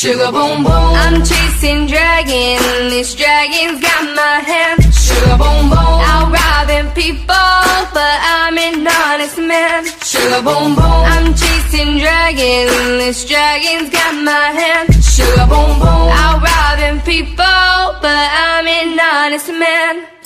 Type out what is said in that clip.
Sugar boom boom, I'm chasing dragons. This dragon's got my hand. Sugar boom boom, I'm robbing people, but I'm an honest man. Sugar boom boom, I'm chasing dragons. This dragon's got my hand. Sugar boom boom, I'm robbing people, but I'm an honest man.